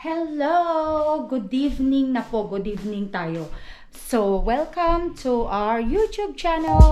Hello! Good evening na po. Good evening tayo. So, welcome to our YouTube channel.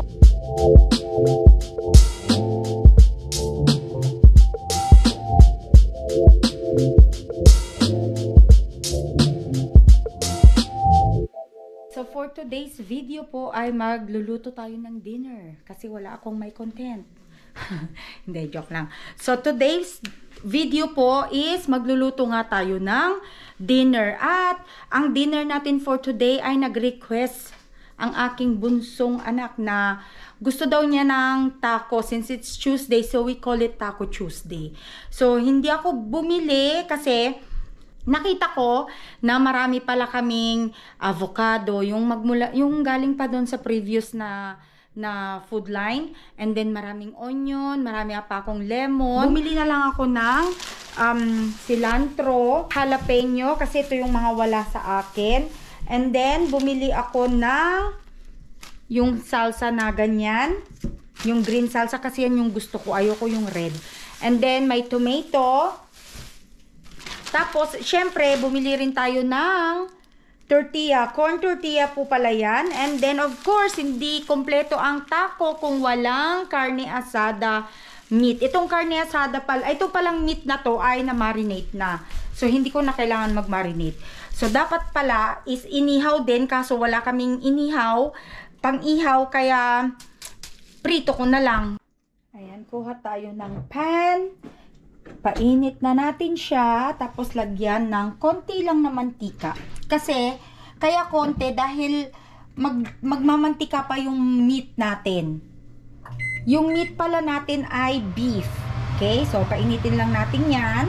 So, for today's video po ay magluluto tayo ng dinner kasi wala akong may content. Hindi, joke lang. So, today's video po is magluluto nga tayo ng dinner. At ang dinner natin for today ay nag-request ang aking bunsong anak na gusto daw niya ng taco since it's Tuesday. So, we call it Taco Tuesday. So, hindi ako bumili kasi nakita ko na marami pala kaming avocado, yung galing pa doon sa previous na food line, and then maraming onion, marami pa akong lemon. Bumili na lang ako ng cilantro, jalapeno kasi ito yung mga wala sa akin, and then bumili ako ng yung salsa na ganyan, yung green salsa kasi yan yung gusto ko, ayoko yung red, and then may tomato. Tapos syempre bumili rin tayo ng tortilla, corn tortilla po pala yan. And then of course, hindi kompleto ang taco kung walang carne asada meat. Itong carne asada pala, ito palang meat na to ay na-marinate na. So hindi ko na kailangan mag-marinate. So dapat pala is inihaw din, kaso wala kaming inihaw, pang-ihaw, kaya prito ko na lang. Ayan, kuha tayo ng pan. Painit na natin siya, tapos lagyan ng konti lang na mantika. Kasi, kaya konti dahil magmamantika pa yung meat natin. Yung meat pala natin ay beef. Okay, so painitin lang natin yan.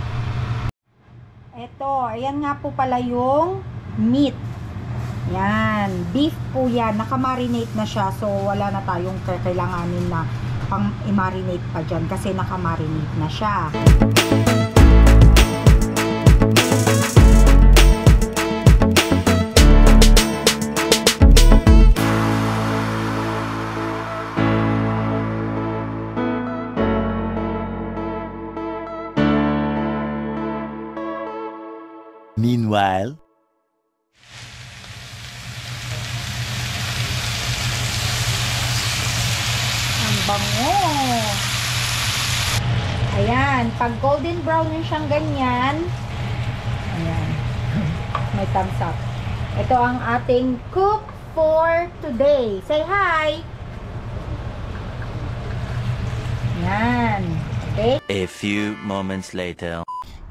Eto, ayan nga po pala yung meat. Yan, beef po yan. Nakamarinate na siya, so wala na tayong kailanganin na pang i-marinate pa dyan kasi nakamarinate na siya. Meanwhile, bango. Ayan, pag golden brown yung siyang ganyan, ayan, may thumbs up. Ito ang ating cook for today. Say hi! Ayan, okay? a few moments later.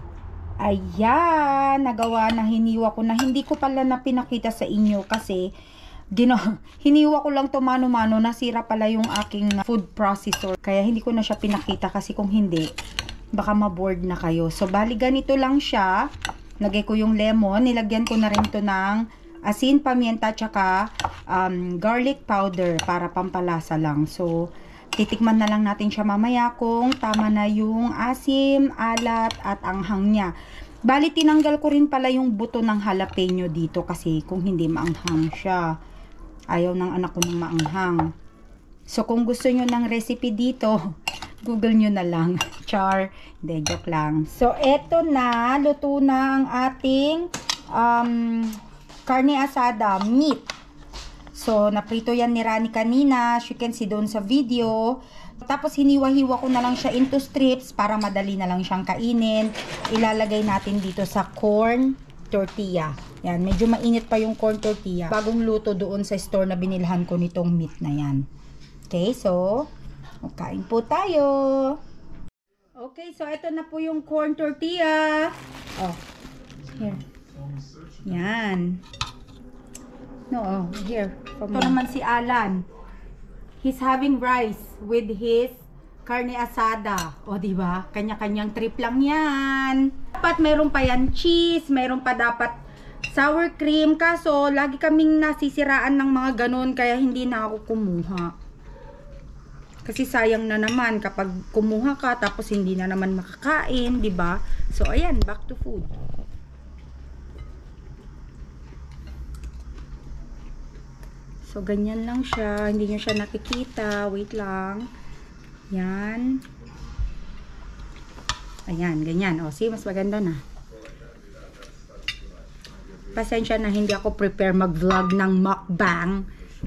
Ayan, nagawa na, hiniwa ko na. Hindi ko pala na pinakita sa inyo kasi hiniwa ko lang to mano-mano, nasira pala yung aking food processor. Kaya hindi ko na siya pinakita kasi kung hindi, baka ma-bored na kayo. So, bali ganito lang siya. Lagay ko yung lemon. Nilagyan ko na rin to ng asin, pamienta, tsaka garlic powder para pampalasa lang. So, titikman na lang natin siya mamaya kung tama na yung asim, alat, at anghang niya. Bali, tinanggal ko rin pala yung buto ng jalapeno dito kasi kung hindi maanghang siya. Ayaw ng anak ko ng maanghang. So, kung gusto nyo ng recipe dito, Google nyo na lang. Char. Hindi, joke lang. So, eto na. Luto na ang ating carne asada, meat. So, naprito yan ni Rani kanina. As you can see doon sa video. Tapos, hiniwa-hiwa ko na lang siya into strips para madali na lang siyang kainin. Ilalagay natin dito sa corn tortilla. Yan, medyo mainit pa yung corn tortilla. Bagong luto doon sa store na binilhan ko nitong meat na yan. Okay, so, kain po tayo. Okay, so ito na po yung corn tortilla. Oh, here. Yan. No, oh, here. Ito naman si Alan. He's having rice with his carne asada. O, diba? Kanya-kanyang trip lang yan. Dapat mayroon pa yan cheese, mayroon pa dapat sour cream. Kaso, lagi kaming nasisiraan ng mga ganun, kaya hindi na ako kumuha. Kasi sayang na naman kapag kumuha ka, tapos hindi na naman makakain, diba? So, ayan, back to food. So, ganyan lang siya. Hindi nyo siya nakikita. Wait lang. Yan. Ayan, ganyan. O, see, mas maganda na. Pasensya na hindi ako prepare mag-vlog ng mukbang.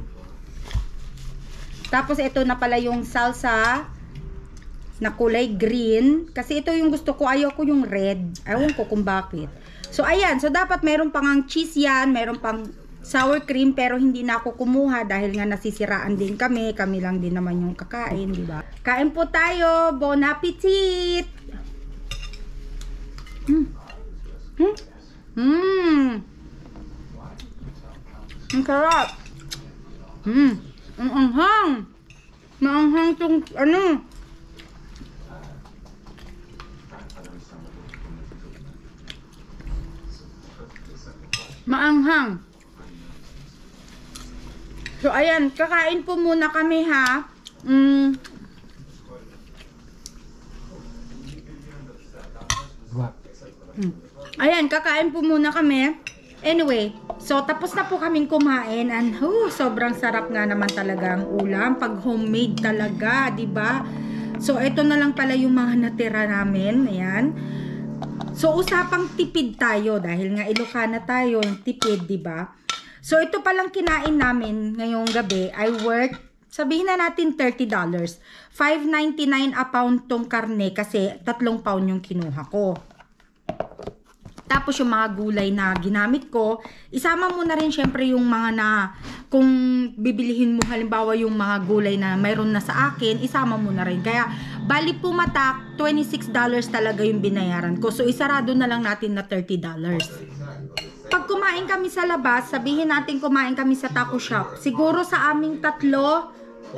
Tapos ito na pala yung salsa na kulay green. Kasi ito yung gusto ko. Ayoko yung red. Ewan ko kung bakit. So ayan. So dapat meron pang ang cheese yan. Meron pang sour cream. Pero hindi na ako kumuha dahil nga nasisiraan din kami. Kami lang din naman yung kakain, di ba? Kain po tayo. Bon appetit! Ang sarap. Ang anghang. Maanghang tong ano. Maanghang. So ayan, kakain po muna kami ha. Ayan, kakain po muna kami. Anyway, so tapos na po kaming kumain and sobrang sarap nga naman talaga ang ulam pag homemade talaga, 'di ba? So ito na lang pala yung mga natira namin, ayan. So usapang tipid tayo dahil nga Ilocana tayo, tipid, 'di ba? So ito palang kinain namin ngayong gabi ay worth, sabihin na natin $30. $5.99 a pound tong karne kasi 3 pound yung kinuha ko. Tapos yung mga gulay na ginamit ko, isama mo na rin syempre yung mga na, kung bibilihin mo halimbawa yung mga gulay na mayroon na sa akin, isama mo na rin. Kaya, bali pumatak, $26 talaga yung binayaran ko. So, isarado na lang natin na $30. Pag kumain kami sa labas, sabihin natin kumain kami sa taco shop, siguro sa aming tatlo,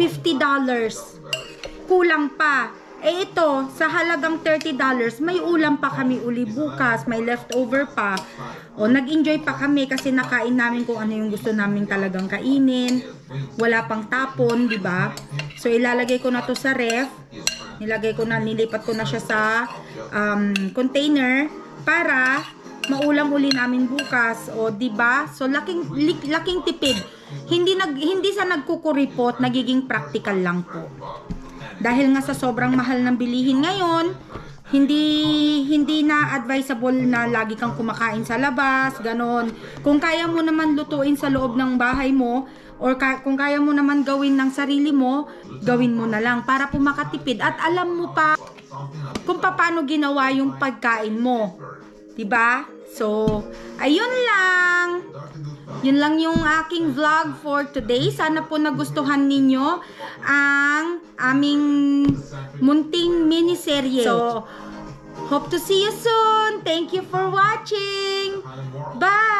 $50. Kulang pa. Eh ito, sa halagang $30, may ulam pa kami uli bukas, may leftover pa. O nag-enjoy pa kami kasi nakain namin kung ano yung gusto namin talagang kainin. Wala pang tapon, 'di ba? So ilalagay ko na 'to sa ref. Nilipat ko na siya sa container para maulam uli namin bukas. O 'di ba? So laking tipid. Hindi sa nagkukuripot, nagiging practical lang po. Dahil nga sa sobrang mahal ng bilihin ngayon, hindi na advisable na lagi kang kumakain sa labas, ganon. Kung kaya mo naman lutuin sa loob ng bahay mo, or kung kaya mo naman gawin ng sarili mo, gawin mo na lang para po makatipid. At alam mo pa kung paano ginawa yung pagkain mo. Diba? So, ayun lang. Yun lang yung aking vlog for today. Sana po nagustuhan ninyo ang aming munting miniserye. So, hope to see you soon. Thank you for watching. Bye!